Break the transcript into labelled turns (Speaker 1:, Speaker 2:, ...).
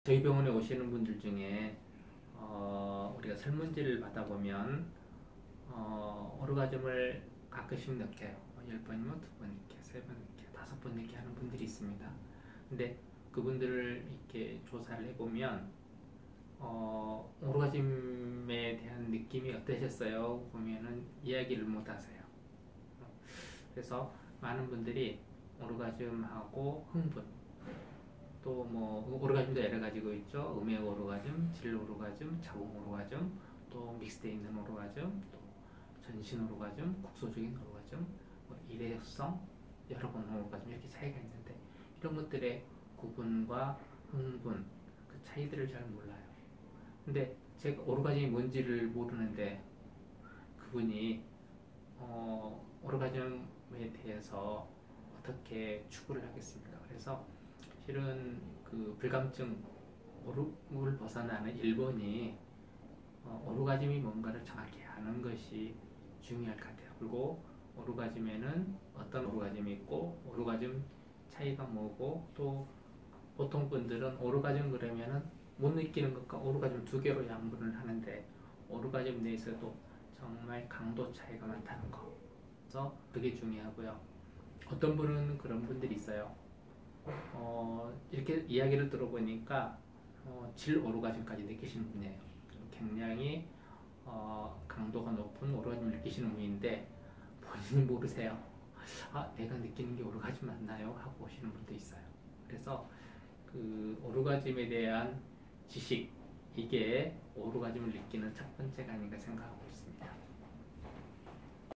Speaker 1: 저희 병원에 오시는 분들 중에 우리가 설문지를 받아보면 오르가즘을 가끔씩 느껴요. 10번이면 2번 느껴, 3번 느껴, 5번 느껴 하는 분들이 있습니다. 근데 그분들을 이렇게 조사를 해보면 오르가즘에 대한 느낌이 어떠셨어요? 보면은 이야기를 못 하세요. 그래서 많은 분들이 오르가즘하고 흥분, 또 뭐 오르가즘도 여러 가지가 있죠. 음의 오르가즘, 질 오르가즘, 자궁 오르가즘, 또 믹스되어 있는 오르가즘, 또 전신 오르가즘, 국소적인 오르가즘, 뭐 일회성, 여러 번 오르가즘 이렇게 차이가 있는데 이런 것들의 구분과 흥분 그 차이들을 잘 몰라요. 근데 제가 오르가즘이 뭔지를 모르는데 그분이 오르가즘에 대해서 어떻게 추구를 하겠습니까? 그래서 실은 그 불감증 오르을 벗어나는 1번이 오르가즘이 뭔가를 정확히 아는 것이 중요할 것 같아요. 그리고 오르가즘에는 어떤 오르가즘이 있고 오르가즘 차이가 뭐고 또 보통 분들은 오르가즘 그러면은 못 느끼는 것과 오르가즘 두 개로 양분을 하는데 오르가즘 내에서도 정말 강도 차이가 많다는 거. 그래서 그게 중요하고요. 어떤 분은 그런 분들이 있어요. 이렇게 이야기를 들어보니까 질 오르가즘까지 느끼시는 분이에요. 굉장히 강도가 높은 오르가즘을 느끼시는 분인데 본인이 모르세요. 아, 내가 느끼는 게 오르가즘 맞나요? 하고 오시는 분도 있어요. 그래서 그 오르가즘에 대한 지식, 이게 오르가즘을 느끼는 첫 번째가 아닌가 생각하고 있습니다.